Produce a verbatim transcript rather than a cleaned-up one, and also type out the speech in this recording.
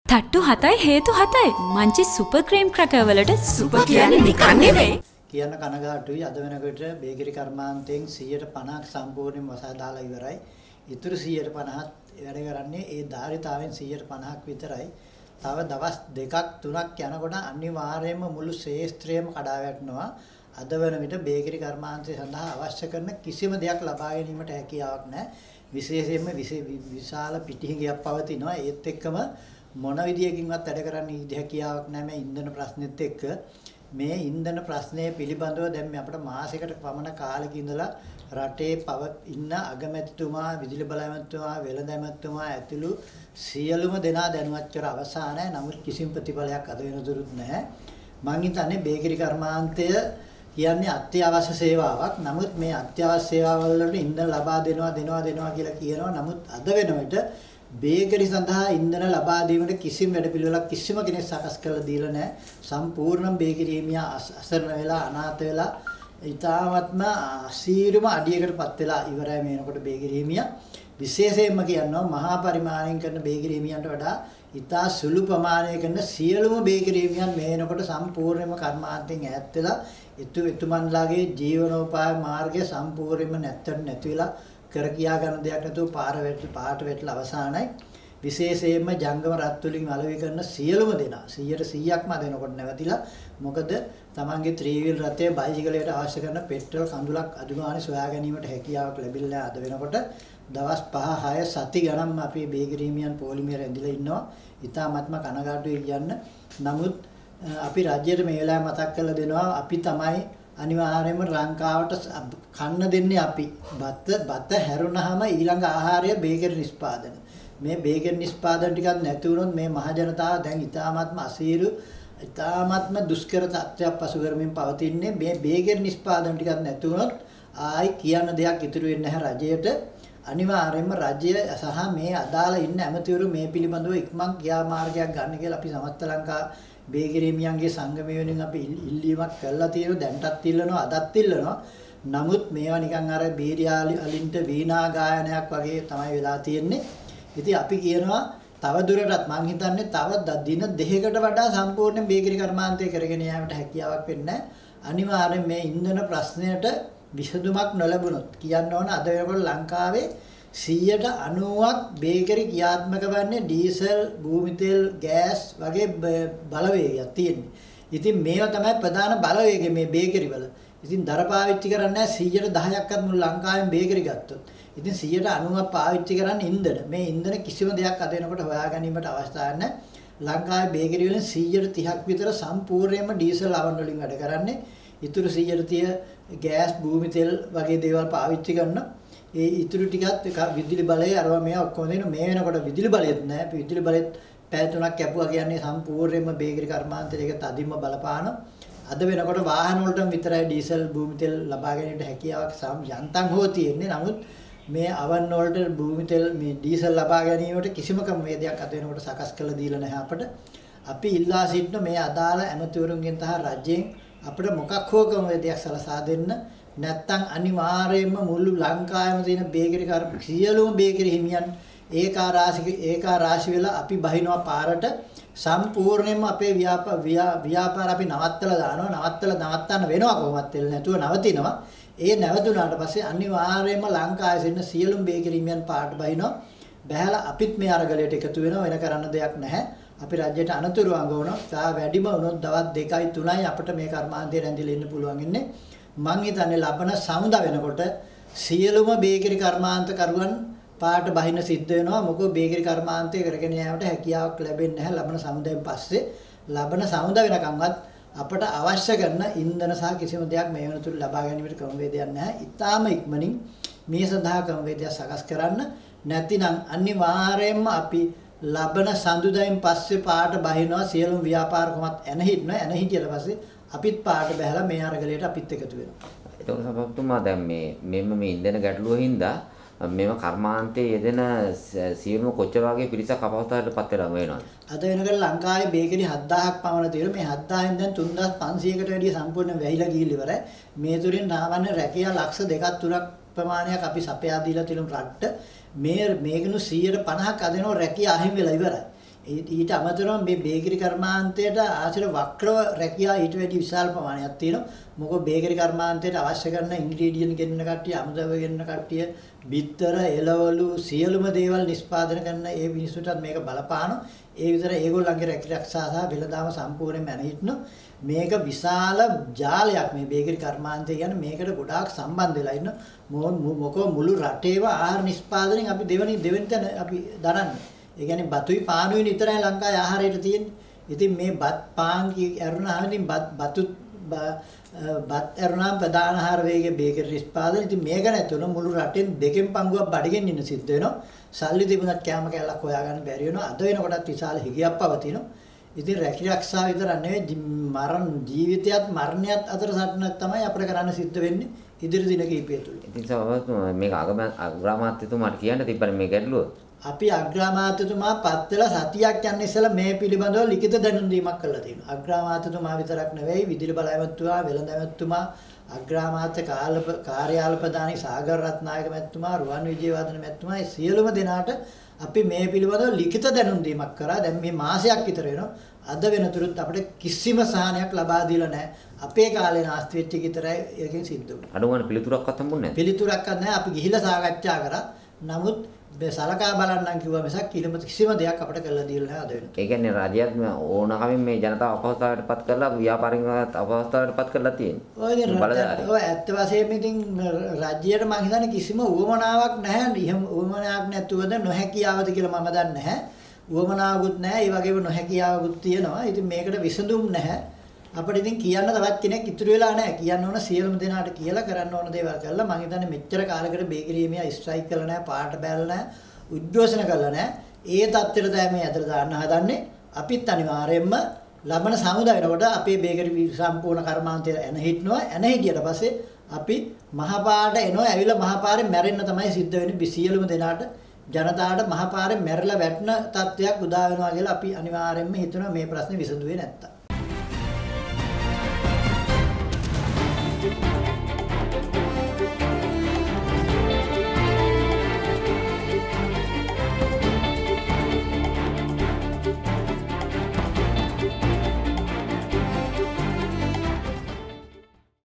තට්ටු හතයි හේතු හතයි. මංචි සුපර් ක්‍රීම් ක්‍රැකර් වලට සුපර් කියන්නේ නිකන් නෙවෙයි. කියන්න කනගාටුයි. අද වෙනකොට බේකරි කර්මාන්තයෙන් සියයට පනහක් සම්පූර්ණයෙන්ම වසා දාලා ඉවරයි. ඉතුරු සියයට පනහත් වැඩ කරන්නේ ඒ ධාරිතාවෙන් සියයට පනහක් විතරයි. තව දවස් දෙකක් තුනක් යනකොට අනිවාර්යයෙන්ම මුළු ශේෂ්ත්‍රයම කඩා වැටෙනවා. අද වෙන විට බේකරි කර්මාන්තය සඳහා අවශ්‍ය කරන කිසිම දෙයක් ලබා ගැනීමට හැකියාවක් නැහැ. විශේෂයෙන්ම විශාල පිටිහිඟයක් පවතිනවා. ඒත් එක්කම මොන විදියකින්වත් වැඩ කරන්න ඉඩ හැකියාවක් නැහැ මේ ඉන්ධන ප්‍රශ්නෙත් එක්ක. මේ ඉන්ධන ප්‍රශ්නය පිළිබඳව දැන් මේ අපිට මාසයකට පමණ කාලෙක ඉඳලා රටේ පව ඉන්න අගමැතිතුමා, විදුලි බල ඇමතිතුමා, වෙළඳ ඇමතිතුමා ඇතුළු සියලුම දෙනා දැනුවත් කර අවසానයි. නමුත් කිසිම ප්‍රතිඵලයක් අද වෙනතුරුත් නැහැ. මං හිතන්නේ බේකරි කර්මාන්තය කියන්නේ අත්‍යවශ්‍ය සේවාවක්. නමුත් මේ අත්‍යවශ්‍ය සේවාවල් වලට ඉන්ධන ලබා දෙනවා දෙනවා දෙනවා කියලා කියනවා. නමුත් අද වෙන විට බේකරි සඳහා ඉන්ධන ලබා දීමට කිසිම වැඩපිළිවෙලක් කිසිම කෙනෙක් සකස් කරලා දීලා නැහැ. සම්පූර්ණ බේකරි හිමියා අසරණ වෙලා අනාථ වෙලා ඊටාත්ම අසීරුම අඩියකටපත් වෙලා ඉවරයි මේනකොට බේකරි හිමියා. විශේෂයෙන්ම කියනවා මහා පරිමාණයෙන් කරන බේකරි හිමියන්ට වඩා ඉතා සුළු ප්‍රමාණයක කරන සියලුම බේකරි හිමියන් මේනකොට සම්පූර්ණයෙන්ම කර්මාන්තයෙන් ඈත් වෙලා එතු එතුමන්ලාගේ ජීවනෝපාය මාර්ගය සම්පූර්ණයෙන්ම නැත්තට නැති වෙලා කර කියා ගන්න දෙයක් නැතුව පාර වැටලා පාට වැටලා අවසానයි. විශේෂයෙන්ම ජංගම රත් වලින් අලෙවි කරන සියලුම දෙනා සියයට සීයක්ම දෙනකොට නැවතිලා. මොකද තමන්ගේ ත්‍රිවිල් රථයේ බයිසිකලයට අවශ්‍ය කරන පෙට්‍රල් කඳුලක් අදුමානේ සොයා ගැනීමට හැකියාවක් ලැබිලා අද වෙනකොට දවස් පහ හය සති ගණන්ම අපි බේකරි හිමියන් පොලිමේ රැඳිලා ඉන්නවා. ඉතාමත්ම කනගාටුයි කියන්න. නමුත් අපි රාජ්‍යයට මේ වෙලාවේ මතක් කරලා දෙනවා අපි තමයි අනිවාර්යයෙන්ම ලංකාවට කන්න දෙන්නේ අපි. බත බත හැරුණාම ඊළඟ ආහාරය බේකරි නිෂ්පාදන. මේ බේකරි නිෂ්පාදන ටිකක් නැති වුණොත් මේ මහ ජනතාව දැන් ඉතාමත්ම අසීරු ඉතාමත්ම දුෂ්කර තත්ත්වයක් පසු කරමින් පවතින්නේ. මේ බේකරි නිෂ්පාදන ටිකක් නැති වුණොත් ආයි කියන්න දෙයක් ඉතුරු වෙන්නේ නැහැ රජයට. අනිවාර්යයෙන්ම රජය සහ මේ අදාළ ඉන්න ඇමතිවරු මේ පිළිබඳව ඉක්මන් ක්‍රියාමාර්ගයක් ගන්න කියලා අපි සමස්ත ලංකා බේකරි හිමියන්ගේ සංගමය වෙනින් අපි ඉල්ලීමක් කළා තියෙනවා. දැන්ටත් ඉල්ලනවා අදත් ඉල්ලනවා. නමුත් මේවා නිකන් අර බීරියාලි අලින්ට වීණා ගායනයක් වගේ තමයි වෙලා තියෙන්නේ. ඉතින් අපි කියනවා තව දුරටත් මං හිතන්නේ තව දින දෙකකට වඩා සම්පූර්ණ බේකරි කර්මාන්තය කරගෙන යාමට හැකියාවක් වෙන්නේ නැහැ. අනිවාර්යෙන් මේ ඉන්ධන ප්‍රශ්නයට විසඳුමක් නොලැබුණොත් කියන්න ඕන අද වෙනකොට ලංකාවේ සියයට අනූවක් බේකරි ක්‍රියාත්මක වන්නේ ඩීසල්, භූමි තෙල්, ගෑස් වගේ බලවේගයක් තියෙන්නේ. ඉතින් මේවා තමයි ප්‍රධාන බලවේගය මේ බේකරි වල. ඉතින් දර පාවිච්චි කරන්නේ සියයට දහයක්වත් මුළු ලංකාවෙන් බේකරි ගත්තොත්. ඉතින් සියයට අනූවක් පාවිච්චි කරන්නේ ඉන්ධන. මේ ඉන්ධන කිසිම දෙයක් අද වෙනකොට හොයා ගැනීමට අවස්ථාවක් නැහැ. ලංකාවේ බේකරි වලින් සියයට තිහක් විතර සම්පූර්ණයෙන්ම ඩීසල් අවන් වලින් වැඩ කරන්නේ. ඉතුරු සියයට තිහ ගෑස්, භූමි තෙල් වගේ දේවල් පාවිච්චි කරනවා. ඒ ඉතුරු ටිකත් විදුලි බලය අරවා මේවා ඔක්කොම දෙන මේ වෙනකොට විදුලි බලයත් නැහැ. විදුලි බලෙත් පැය තුනක් කැපුවා කියන්නේ සම්පූර්ණයෙන්ම බේකරි කර්මාන්තයට ඒක තදින්ම බලපානවා. අද වෙනකොට වාහන වලටම විතරයි ඩීසල්, භූමි තෙල් ලබා ගැනීමට හැකියාවක් යන්තම් හෝ තියෙන්නේ. නමුත් මේ අවන් වලට භූමි තෙල් මේ ඩීසල් ලබා ගැනීමට කිසිම ක්‍රමවේදයක් අද වෙනකොට සකස් කරලා දීලා නැහැ අපට. අපි ඉල්ලා සිටින මේ අදාළ ඇමතිවරුන්ගෙන් තහ රජයෙන් අපිට මොකක් හෝ ක්‍රමවේදයක් සලසා දෙන්න. නැත්තම් අනිවාර්යයෙන්ම මුළු ලංකාවෙම තියෙන බේකරි කර්ම සියලුම බේකරි හිමියන් ඒකා රාශි ඒකා රාශි වෙලා අපි බහිනවා පාරට. සම්පූර්ණයෙන්ම අපේ ව්‍යාපාර අපි නවත්තලා දානවා. නවත්තලා නවත්තන්න වෙනවා කොහොමත් වෙන්නේ නැතුව නවතිනවා. ඒ නැවතුණාට පස්සේ අනිවාර්යයෙන්ම ලංකාවේ ඉන්න සියලුම බේකරි හිමියන් පාරට බහිනවා. බහැලා අපිත් මේ අරගලයට එකතු වෙනවා. වෙන කරන්න දෙයක් නැහැ. අපි රාජ්‍යයට අනතුරු අඟවනවා. තා වැඩිම වුණොත් දවස් දෙකයි තුනයි අපිට මේ කර්මාන්තයේ රැඳිලා ඉන්න පුළුවන් ඉන්නේ. මං හිතන්නේ ලබන සමුදා වෙනකොට සියලුම බේකරි කර්මාන්ත කරුවන් පාට බහින සිද්ධ වෙනවා. මොකද බේකරි කර්මාන්තය කරගෙන යාමට හැකියාවක් ලැබෙන්නේ නැහැ ලබන සමුදායෙන් පස්සේ. ලබන සමුදා වෙනකන්වත් අපට අවශ්‍ය කරන ඉන්ධන සහ කිසිම දෙයක් මේ වෙනතුරු ලබා ගැනීමට ක්‍රමවේදයක් නැහැ. ඊටාම ඉක්මනින් මේ සඳහා ක්‍රමවේදයක් සකස් කරන්න. නැතිනම් අනිවාර්යයෙන්ම අපි ලබන සඳුදායෙන් පස්සේ පාට බහිනවා සියලුම ව්‍යාපාර කොමත් එන හිටනවා. එන හිටියට පස්සේ අපිත් පාට බහැලා මේ අරගලයට අපිත් එකතු වෙනවා. එතකොට සභාපතිතුමා දැන් මේ මෙන්න මේ ඉන්ධන ගැටලුව හින්දා මේව කර්මාන්තයේ යෙදෙන සියලුම කොච්චර වගේ පිරිසක් අපහසුතාවයටපත් වෙලා වෙනවද? අද වෙනකල් ලංකාවේ බේකරි හත්දාහක් පමණ තියෙනවා. මේ හත්දාහෙන් දැන් තුන්දාස් පන්සීයකට වැඩිය සම්පූර්ණ වැහිලා ගිහිල්ලා ඉවරයි. මේ තුරින් සාමාන්‍ය රැකියා ලක්ෂ දෙකක් තුනක් ප්‍රමාණයක් අපි සපයා දීලා තියෙන රට්ට මේ මේකනු සියයට පනහක් අදිනව රැකියා අහිමි වෙලා ඉවරයි. ඊට අමතරව මේ බේකරි කර්මාන්තයට ආශ්‍රිත වක්‍රව රැකියා ඊට වැඩි විශාල ප්‍රමාණයක් තියෙනවා. මොකද බේකරි කර්මාන්තයට අවශ්‍ය කරන ඉන්ග්‍රීඩියන්ට් ගෙන්න කට්ටිය, අමුද්‍රව්‍ය ගෙන්න කට්ටිය, බිත්තර, එළවලු සියලුම දේවල් නිෂ්පාදනය කරන ඒ මිනිස්සුන්ටත් මේක බලපානවා. ඒ විතර ඒගොල්ලන්ගේ රැකිරක්ෂා සහ වෙළඳාම සම්පූර්ණයෙන් මැනහිටන මේක විශාල ජාලයක්. මේ බේකරි කර්මාන්තය කියන්නේ මේකට ගොඩාක් සම්බන්ධ වෙලා ඉන්න මොකෝ මුළු රටේම ආහාර නිෂ්පාදනයෙන් අපි දෙවෙනි දෙවෙනි තැන අපි දරන්නේ. ඒ කියන්නේ බතුයි පානුයි විතරයි ලංකාවේ ආහාරයට තියෙන්නේ. ඉතින් මේ බත් පාන් ඇරුණාම ඉතින් බත් බතු බත් ඇරුණාම ප්‍රධාන ආහාර වේගයේ බේකරි නිෂ්පාදනය. ඉතින් මේක නැතුව මුළු රටෙන් දෙකෙන් පංගුවක් බඩගෙන් ඉන්න සිද්ධ වෙනවා. සල්ලි තිබුණත් කෑම කැලක් හොයාගන්න බැරි වෙනවා. අද වෙනකොටත් විශාල හිගයක් පවතිනවා. ඉතින් රැකිරක්ෂා විතර නෙවෙයි මරණ ජීවිතයත් මරණයත් අතර සටනක් තමයි අපිට කරන්න සිද්ධ වෙන්නේ ඉදිරි දින කිහිපය තුළ. ඉතින් සමහරවිට මේක අග්‍රාමාත්‍යතුමාට කියන්න තිබ්බනේ මේ ගැටලුව. අපි අග්‍රාමාත්‍යතුමා පත් වෙලා සතියක් යන ඉස්සෙල්ලා මේ පිළිබඳව ලිඛිත දැනුම් දීමක් කළා තියෙනවා. අග්‍රාමාත්‍යතුමා විතරක් නෙවෙයි විදුලි බල ඇමතුමා, වෙළඳ ඇමතුමා, අග්‍රාමාත්‍ය කාර්යාල ප්‍රධානී සාගර රත්නායක මැතිතුමා, රුවන් විජේවර්ධන මැතිතුමා මේ සියලුම දෙනාට අපි මේ පිළිබඳව ලිඛිත දැනුම් දීමක් කරා. දැන් මේ මාසයක් විතර වෙනවා. අද වෙනතුරුත් අපිට කිසිම සහනයක් ලබා දීලා නැහැ. අපේ කාලේ නාස්ති වෙච්ච එක විතරයි ඒකෙන් සිද්ධ වුනේ. අඩුවන පිළිතුරක්වත් හම්බුනේ නැහැ. පිළිතුරක්වත් නැහැ. අපි ගිහිල්ලා සාකච්ඡා කරා. නමුත් මේ සලකා බලන්නම් කිව්වා මිසක් කිසිම දෙයක් අපිට කරලා දීලා නැහැ අද වෙනතුරු. ඒ කියන්නේ රාජ්‍යයත් ඕනකමින් මේ ජනතාව අපහසුතාවයට පත් කරලා ව්‍යාපාරිකයන්වත් අපහසුතාවයට පත් කරලා තියෙනවා. ඔය ඉතින් ඔය ඇත්ත වශයෙන්ම ඉතින් රාජ්‍යයට මම හිතන්නේ කිසිම උවමනාවක් නැහැ. එහෙම උවමනාවක් නැතුවද නොහැකියාවද කියලා මම දන්නේ නැහැ. උවමනාවකුත් නැහැ. ඒ වගේම නොහැකියාවකුත් තියෙනවා. ඉතින් මේකට විසඳුම් නැහැ. අපිට ඉතින් කියන්න තවත් කෙනෙක් ඉතුරු වෙලා නැහැ. කියන්න ඕන සියලුම දෙනාට කියලා කරන්න ඕන දේවල් කළා. මම හිතන්නේ මෙච්චර කාලයකට බේකරියේ මෙයා ස්ට්‍රයික් කළා නැහැ, පාට බැලලා නැහැ, උද්ඝෝෂණ කළා නැහැ. ඒ තත්ත්වෙට තමයි මේ ඇදලා දාන්න හදන්නේ. අපිත් අනිවාර්යයෙන්ම ලබන සමුදායනකොට අපේ බේකරි සම්පූර්ණ කර්මාන්තය එන හිටනවා. එන හිටියට පස්සේ අපි මහපාරට එනවා. ඇවිල්ලා මහපාරේ මැරෙන්න තමයි සිද්ධ වෙන්නේ. සියලුම දෙනාට ජනතාවට මහපාරේ මැරලා වැටෙන තත්ත්වයක් උදා වෙනවා කියලා අපි අනිවාර්යයෙන්ම හිතනවා මේ ප්‍රශ්නේ විසඳුවේ නැත්තම්.